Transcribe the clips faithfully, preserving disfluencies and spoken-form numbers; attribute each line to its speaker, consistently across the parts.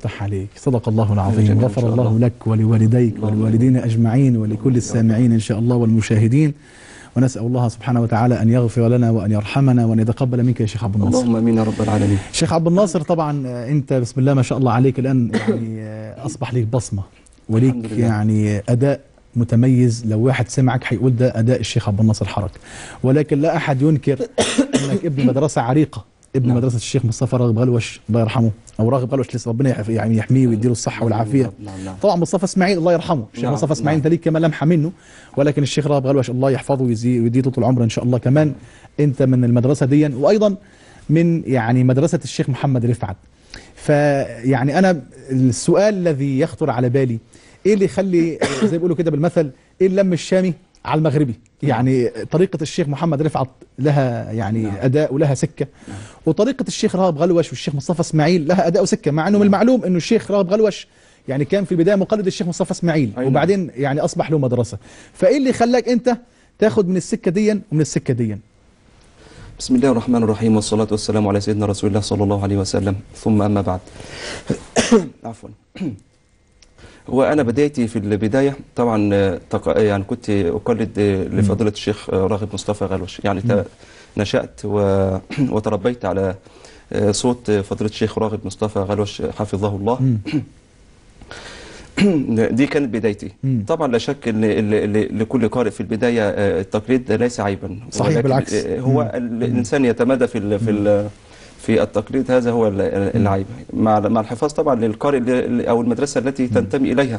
Speaker 1: يفتح عليك، صدق الله العظيم، غفر الله لك ولوالديك ولوالدين أجمعين ولكل السامعين إن شاء الله والمشاهدين، ونسأل الله سبحانه وتعالى أن يغفر لنا وأن يرحمنا وأن يتقبل منك يا شيخ عبد الناصر.
Speaker 2: اللهم امين يا رب العالمين.
Speaker 1: شيخ عبد الناصر، طبعا أنت بسم الله ما شاء الله عليك الآن يعني أصبح ليك بصمة وليك يعني أداء متميز. لو واحد سمعك هيقول ده أداء الشيخ عبد الناصر حرك، ولكن لا أحد ينكر أنك ابن مدرسة عريقة، ابن نعم. مدرسة الشيخ مصطفى راغب غلوش الله يرحمه، أو راغب غلوش لسه ربنا يعني يحميه ويديله الصحة والعافية.
Speaker 2: نعم نعم.
Speaker 1: طبعا مصطفى اسماعيل الله يرحمه، الشيخ نعم. مصطفى اسماعيل انت ليك كمان لمحة منه، ولكن الشيخ راغب غلوش الله يحفظه ويديه طول العمر إن شاء الله. كمان أنت من المدرسة دي، وأيضا من يعني مدرسة الشيخ محمد رفعت. فيعني أنا السؤال الذي يخطر على بالي، إيه اللي يخلي زي بيقولوا كده بالمثل إيه اللم الشامي على المغربي؟ يعني طريقة الشيخ محمد رفعت لها يعني نعم. أداء ولها سكة، نعم. وطريقة الشيخ راغب غلوش والشيخ مصطفى اسماعيل لها أداء وسكة، مع أنه من المعلوم أنه الشيخ راغب غلوش يعني كان في البداية مقلد الشيخ مصطفى اسماعيل، وبعدين يعني أصبح له مدرسة. فإيه اللي خلاك أنت تاخد من السكة دي ومن السكة دي؟
Speaker 2: بسم الله الرحمن الرحيم، والصلاة والسلام على سيدنا رسول الله صلى الله عليه وسلم، ثم أما بعد. عفوا. هو أنا بدايتي في البداية طبعا يعني كنت أقلد لفضيلة الشيخ راغب مصطفى غلوش، يعني نشأت وتربيت على صوت فضيلة الشيخ راغب مصطفى غلوش حفظه الله. دي كانت بدايتي. طبعا لا شك ان لكل قارئ في البداية التقليد ليس عيبا،
Speaker 1: صحيح بالعكس.
Speaker 2: هو الإنسان يتمادى في ال في ال في التقليد، هذا هو العيب، مع مع الحفاظ طبعا للقارئ او المدرسه التي تنتمي اليها.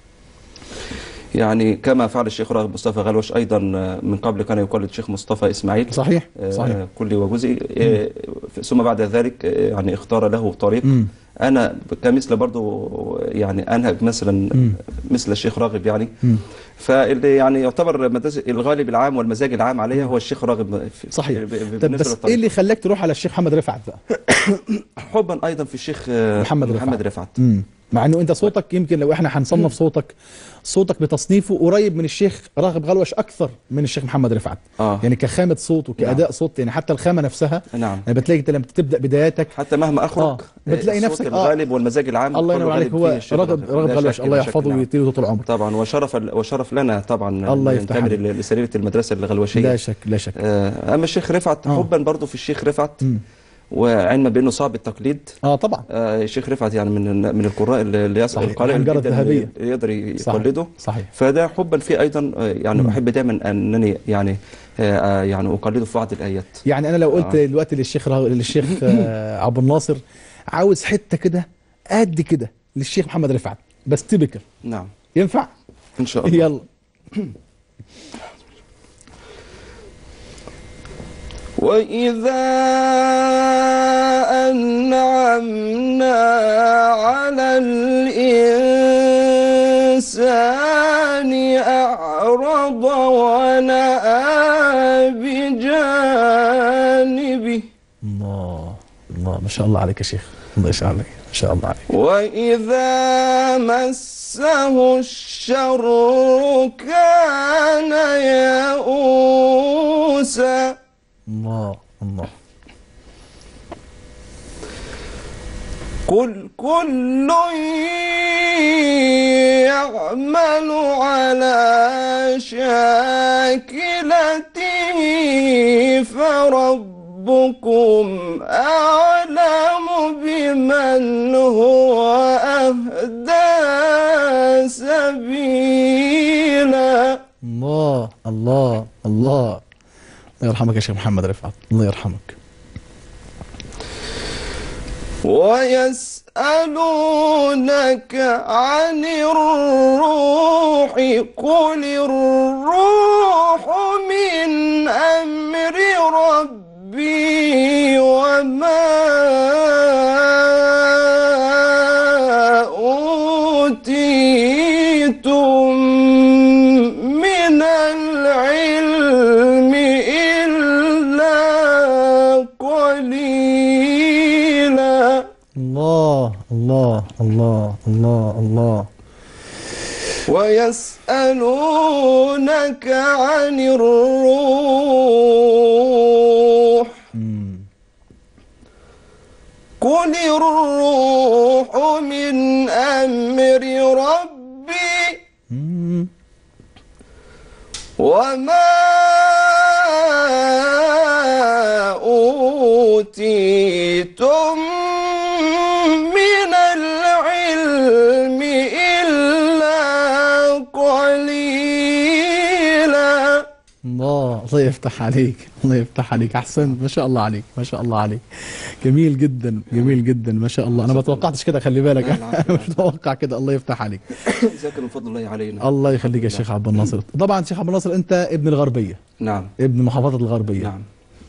Speaker 2: يعني كما فعل الشيخ راغب مصطفى غلوش ايضا من قبل، كان يقلد الشيخ مصطفى اسماعيل
Speaker 1: صحيح صحيح
Speaker 2: كلي وجزئي، ثم بعد ذلك يعني اختار له طريق. مم. انا كمثل برضو يعني انهج مثلا مم. مثل الشيخ راغب يعني. مم. فاللي يعني يعتبر الغالب العام والمزاج العام عليها هو الشيخ راغب.
Speaker 1: صحيح. طب بس ايه اللي خلاك تروح على الشيخ محمد رفعت بقى؟
Speaker 2: حبا ايضا في الشيخ
Speaker 1: محمد,
Speaker 2: محمد رفعت, رفعت.
Speaker 1: مع انه انت صوتك يمكن لو احنا هنصنف صوتك صوتك بتصنيفه قريب من الشيخ راغب غلوش اكثر من الشيخ محمد رفعت. آه. يعني كخامه صوت وكاداء نعم. صوت، يعني حتى الخامه نفسها
Speaker 2: نعم.
Speaker 1: يعني بتلاقي انت لما تبدا بداياتك
Speaker 2: حتى مهما اخرج آه.
Speaker 1: بتلاقي نفسك
Speaker 2: الغالب آه. والمزاج العام
Speaker 1: الله ينور عليك هو راغب راغب غلوش الله يحفظه ويطيله طول العمر
Speaker 2: طبعا. وشرف وشرف لنا طبعا
Speaker 1: الله يفتح
Speaker 2: ننتمي لسريره المدرسه الغلوشيه،
Speaker 1: لا شك لا شك.
Speaker 2: آه. اما الشيخ رفعت آه. حبا برضه في الشيخ رفعت، م. وعلما بانه صعب التقليد.
Speaker 1: اه طبعا.
Speaker 2: آه الشيخ رفعت يعني من من القراء اللي يصلح القارئ
Speaker 1: الذهبيه
Speaker 2: اللي يقدر يقلده.
Speaker 1: صحيح.
Speaker 2: فده حبا فيه ايضا يعني. م. احب دايما انني يعني آه يعني اقلده في بعض الايات.
Speaker 1: يعني انا لو قلت آه. دلوقتي للشيخ للشيخ آه عبد الناصر عاوز حته كده قد كده للشيخ محمد رفعت بس تبكر،
Speaker 2: نعم
Speaker 1: ينفع
Speaker 2: ان شاء الله؟
Speaker 1: يلا.
Speaker 3: وإذا أنعمنا على الإنسان أعرض ونأى بجانبه.
Speaker 1: الله الله ما شاء الله عليك يا شيخ، الله يشاء عليك ما شاء الله عليك.
Speaker 3: وإذا مسه الشر كان يئوسا.
Speaker 1: الله الله.
Speaker 3: قل كل يعمل على شاكلته فربكم أعلم بمن هو أهدى سبيلا.
Speaker 1: الله الله الله. الله يرحمك يا شيخ محمد رفعت، الله يرحمك.
Speaker 3: ويسألونك عن الروح قل الروح من أمر ربي وما أوتيتم من العلم إلا قليلا.
Speaker 1: الله الله الله الله الله.
Speaker 3: ويسألونك عن الروح قل الروح من أمر ربي
Speaker 1: مم.
Speaker 3: وما أوتيتم من العلم إلا قليلا.
Speaker 1: الله الله يفتح عليك، الله يفتح عليك، احسنت، ما شاء الله عليك، ما شاء الله عليك. جميل جدا، جميل جدا، ما شاء الله. انا ما توقعتش كده، خلي بالك. انا مش متوقع كده. الله يفتح عليك.
Speaker 2: ذاك من فضل الله علينا.
Speaker 1: الله يخليك يا شيخ عبد الناصر. طبعا شيخ عبد الناصر انت ابن الغربيه،
Speaker 2: نعم،
Speaker 1: ابن محافظه الغربيه.
Speaker 2: نعم.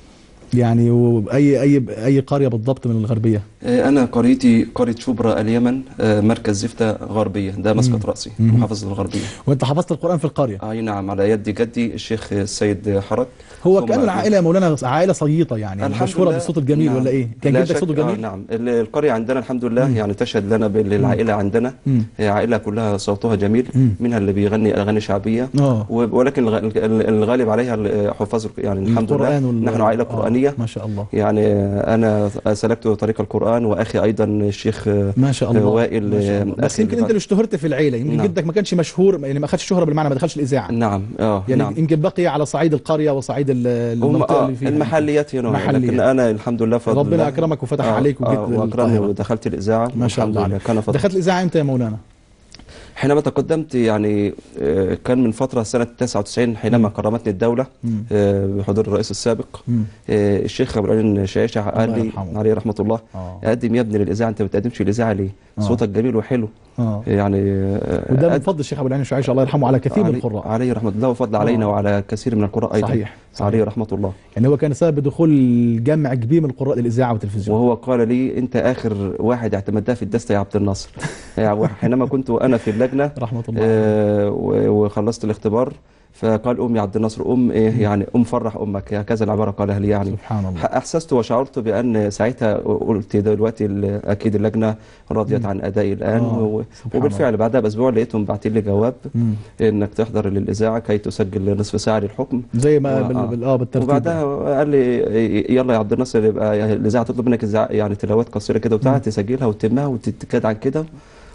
Speaker 1: يعني واي اي اي قريه بالضبط من الغربيه؟
Speaker 2: أنا قريتي قرية شبرا اليمن، مركز زفتة غربية، ده مسقط رأسي، محافظة الغربية.
Speaker 1: وأنت حفظت القرآن في القرية؟
Speaker 2: أي نعم، على يد جدي الشيخ السيد حرك.
Speaker 1: هو كأنه العائلة يا مولانا عائلة صييطة يعني، مشهورة بالصوت الجميل. نعم. ولا إيه؟ كان جدك صوته جميل؟
Speaker 2: آه نعم، القرية عندنا الحمد لله مم. يعني تشهد لنا بالعائلة عندنا، مم. عائلة كلها صوتها جميل، مم. منها اللي بيغني أغاني شعبية، أوه. ولكن الغالب عليها حفاظ يعني الحمد لله. نحن عائلة قرآنية
Speaker 1: ما شاء الله.
Speaker 2: يعني أنا سلكت طريق القرآن، وأخي أيضا الشيخ
Speaker 1: ما شاء الله
Speaker 2: وائل.
Speaker 1: بس يمكن انت اللي اشتهرت في العيله، يمكن نعم. جدك ما كانش مشهور، يعني ما اخذش شهره بالمعنى، ما دخلش الاذاعه.
Speaker 2: نعم اه
Speaker 1: يعني
Speaker 2: نعم.
Speaker 1: يمكن بقي على صعيد القريه وصعيد المنطقه
Speaker 2: آه
Speaker 1: اللي فيها
Speaker 2: المحليات هنا، محليات. لكن انا الحمد لله فضل
Speaker 1: ربنا اكرمك وفتح
Speaker 2: آه
Speaker 1: عليك وجيت
Speaker 2: آه واكرمني ودخلت الاذاعه
Speaker 1: ما شاء الله. دخلت الاذاعه امتى يا مولانا؟
Speaker 2: حينما تقدمت يعني كان من فترة سنة تسعة وتسعين حينما مم. كرمتني الدولة مم. بحضور الرئيس السابق مم. الشيخ أبو العين شاشة قال لي عليه رحمة الله آه. قدم يا ابني للإذاعة، أنت ما بتقدمش للإذاعة ليه؟ آه. صوتك جميل وحلو. آه. يعني
Speaker 1: وده من فضل الشيخ أبو العين شاشة الله يرحمه على كثير من القراء.
Speaker 2: عليه رحمة الله وفضل علينا آه. وعلى كثير من القراء أيضا.
Speaker 1: صحيح. صحيح.
Speaker 2: عليه رحمة الله.
Speaker 1: يعني هو كان سبب دخول جمع كبير من القراء للإذاعة والتلفزيون.
Speaker 2: وهو قال لي أنت آخر واحد اعتمدتها في الدستة يا عبد الناصر. يعني حينما كنت أنا في اللجنة
Speaker 1: رحمة الله
Speaker 2: آه وخلصت الاختبار، فقال أم يا عبد الناصر أم إيه يعني أم فرح أمك، هكذا العبارة قالها لي. يعني
Speaker 1: سبحان الله.
Speaker 2: أحسست وشعرت بأن ساعتها قلت دلوقتي أكيد اللجنة رضيت عن أدائي الآن. آه. وبالفعل بعدها بأسبوع لقيتهم باعتين لي جواب مم. إنك تحضر للإذاعة كي تسجل نصف ساعة للحكم
Speaker 1: زي ما و... بال... آه بالترتيب.
Speaker 2: وبعدها قال لي يلا يا عبد الناصر يبقى الإذاعة تطلب منك يعني تلاوات قصيرة كده وبتاع تسجلها وتتمها وتتكاد عن كده.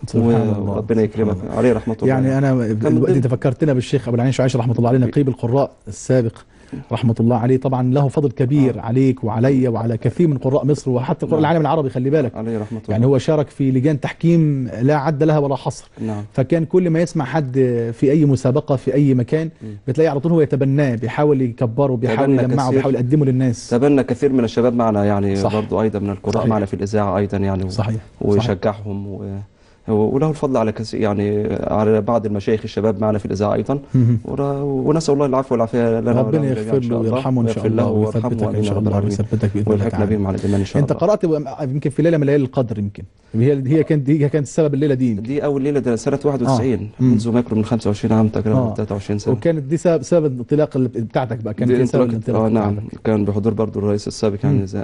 Speaker 2: وربنا يكرمك عليه رحمة الله.
Speaker 1: يعني أنا دلوقتي تفكرتنا بالشيخ أبو العين شعيش رحمة الله عليه، نقيب القراء السابق رحمة الله عليه. طبعا له فضل كبير آه. عليك وعلي وعلى كثير من قراء مصر وحتى قراء العالم العربي. خلي بالك
Speaker 2: عليه رحمة الله.
Speaker 1: يعني هو شارك في لجان تحكيم لا عد لها ولا حصر.
Speaker 2: نعم.
Speaker 1: فكان كل ما يسمع حد في أي مسابقة في أي مكان بتلاقي على طول هو يتبناه، بيحاول يكبره، بيحاول يلمعه، بيحاول يقدمه للناس.
Speaker 2: تبنى كثير من الشباب معنا يعني برضو أيضا من القراء صحيح. معنا في الإذاعة أيضا يعني.
Speaker 1: صحيح.
Speaker 2: ويشجعهم و... وله الفضل على كثير يعني على بعض المشايخ الشباب معنا في الإذاعة أيضا. ونسأل الله العفو والعافية لنا.
Speaker 1: ربنا يغفر له ويرحمه إن شاء الله ويثبتك إن شاء الله ويثبتك بإذن الله
Speaker 2: ويلحقنا بهم على الإيمان إن شاء الله.
Speaker 1: أنت قرأت يمكن في ليلة من ليالي القدر، يمكن هي هي كانت هي كانت السبب الليلة دي.
Speaker 2: دي أول ليلة ده سنة واحد وتسعين آه. منذ ما يقرب من خمسة وعشرين عام تقريبا آه. ثلاثة وعشرين سنة.
Speaker 1: وكانت دي سبب سبب الانطلاق بتاعتك بقى، كان في سبب الانطلاق.
Speaker 2: آه نعم، كان بحضور برضو الرئيس السابق يعني زي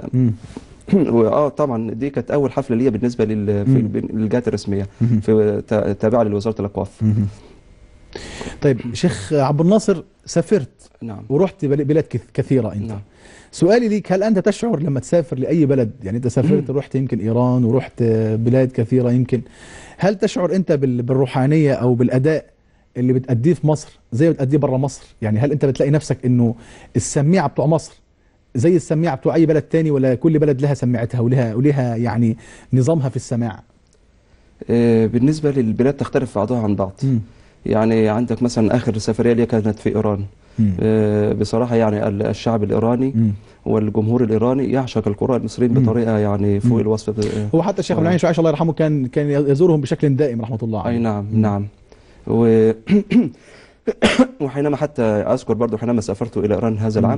Speaker 2: واه طبعا دي كانت اول حفله ليا بالنسبه للجهات الرسميه في تابعه لوزاره الاوقاف.
Speaker 1: طيب شيخ عبد الناصر، سافرت
Speaker 2: نعم
Speaker 1: ورحت بلاد كثيره انت. نعم. سؤالي ليك، هل انت تشعر لما تسافر لاي بلد، يعني انت سافرت رحت يمكن ايران ورحت بلاد كثيره يمكن، هل تشعر انت بالروحانيه او بالاداء اللي بتأديه في مصر زي بتأديه بره مصر؟ يعني هل انت بتلاقي نفسك انه السميعه بتوع مصر زي السماعة بتوع أي بلد تاني، ولا كل بلد لها سماعتها ولها ولها يعني نظامها في السماع؟
Speaker 2: آه بالنسبة للبلاد تختلف بعضها عن بعض. م. يعني عندك مثلا آخر سفرية لي كانت في إيران. آه بصراحة يعني الشعب الإيراني م. والجمهور الإيراني يعشق القراء المصريين بطريقة يعني فوق الوصف.
Speaker 1: هو حتى الشيخ ابو العين شعيش الله يرحمه كان كان يزورهم بشكل دائم رحمة الله عليه.
Speaker 2: أي نعم م. نعم. و وحينما حتى أذكر برضو حينما سافرت إلى إيران هذا العام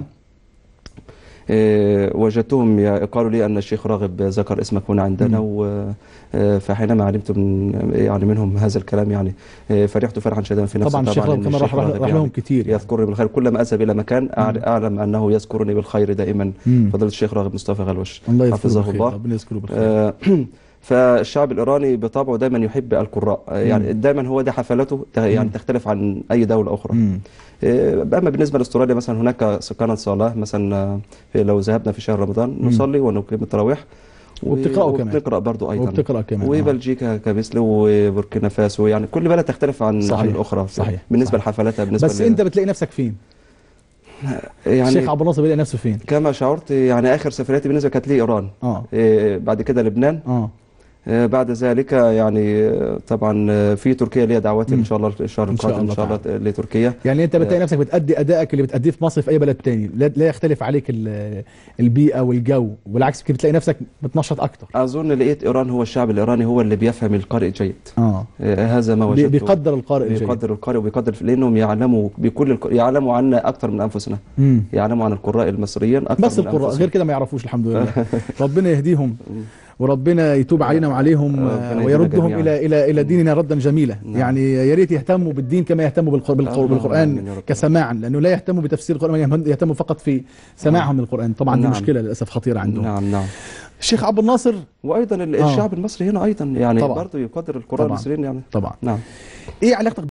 Speaker 2: إيه وجدتهم قالوا لي أن الشيخ راغب ذكر اسمك هنا عندنا. فحينما علمت من يعني منهم هذا الكلام يعني فرحت فرحا شديدا في نفسي.
Speaker 1: طبعا الشيخ راغب كمان راح راح لهم كثير،
Speaker 2: يذكرني بالخير كلما أذهب إلى مكان أعلم أنه يذكرني بالخير دائما. فضيلة الشيخ راغب مصطفى غلوش حفظه الله.
Speaker 1: ربنا يذكره بالخير.
Speaker 2: فالشعب الإيراني بطبعه دائما يحب القراء، يعني دائما هو ده حفلاته يعني تختلف عن أي دولة أخرى. مم. أما بالنسبة لاستراليا مثلا هناك كانت صلاة مثلا لو ذهبنا في شهر رمضان نصلي ونقيم التراويح،
Speaker 1: وبتقرأوا كمان.
Speaker 2: وبنقرأ برضو أيضا.
Speaker 1: وبتقرأ كمان.
Speaker 2: وبلجيكا كمثله، وبوركينا فاسو، يعني كل بلد تختلف عن
Speaker 1: صحيح.
Speaker 2: عن الأخرى.
Speaker 1: صحيح.
Speaker 2: بالنسبة
Speaker 1: صحيح.
Speaker 2: لحفلاتها، بالنسبة
Speaker 1: بس
Speaker 2: ل...
Speaker 1: انت بتلاقي نفسك فين؟
Speaker 2: يعني
Speaker 1: الشيخ عبد الناصر بيلاقي نفسه فين؟
Speaker 2: كما شعرت يعني آخر سفرياتي بالنسبة كانت لي إيران.
Speaker 1: اه
Speaker 2: إيه بعد كده لبنان.
Speaker 1: اه
Speaker 2: آه، بعد ذلك يعني آه، طبعا آه، في تركيا ليا دعواتي
Speaker 1: مم.
Speaker 2: ان شاء الله الشهر
Speaker 1: إن شاء
Speaker 2: القادم ان
Speaker 1: الله
Speaker 2: شاء الله لتركيا.
Speaker 1: يعني انت بتلاقي نفسك بتأدي ادائك اللي بتأديه في مصر في اي بلد تاني، لا, لا يختلف عليك ال- البيئة والجو، والعكس كده بتلاقي نفسك بتنشط اكتر.
Speaker 2: اظن لقيت ايران هو الشعب الايراني هو اللي بيفهم القارئ جيد.
Speaker 1: اه
Speaker 2: آه، هذا ما
Speaker 1: بي-
Speaker 2: وجدته.
Speaker 1: بيقدر القارئ الجيد.
Speaker 2: بيقدر القارئ وبيقدر لانهم يعلموا بكل الق... يعلموا عنا اكثر من انفسنا.
Speaker 1: مم.
Speaker 2: يعلموا عن القراء المصريين اكثر
Speaker 1: بس
Speaker 2: من
Speaker 1: القراء
Speaker 2: أنفسهم.
Speaker 1: غير كده ما يعرفوش الحمد لله. ربنا يهديهم وربنا يتوب علينا وعليهم
Speaker 2: ربنا
Speaker 1: آه،
Speaker 2: يهدينا
Speaker 1: ويردهم
Speaker 2: جميعاً.
Speaker 1: الى الى الى ديننا ردا جميلا.
Speaker 2: نعم.
Speaker 1: يعني يا ريت يهتموا بالدين كما يهتموا بالق- بالق-
Speaker 2: اللهم
Speaker 1: بالقران
Speaker 2: آمين يا رب.
Speaker 1: كسماعا، لانه لا يهتموا بتفسير القران، بل يهتموا فقط في سماعهم للقران. طبعا دي
Speaker 2: نعم.
Speaker 1: مشكله للاسف خطيره عندهم.
Speaker 2: نعم نعم.
Speaker 1: الشيخ عبد الناصر
Speaker 2: وايضا ال-
Speaker 1: آه.
Speaker 2: الشعب المصري هنا ايضا يعني
Speaker 1: طبعاً.
Speaker 2: برضه يقدر القراء
Speaker 1: طبعاً.
Speaker 2: المصريين يعني.
Speaker 1: طبعا
Speaker 2: نعم.
Speaker 1: ايه علاقتك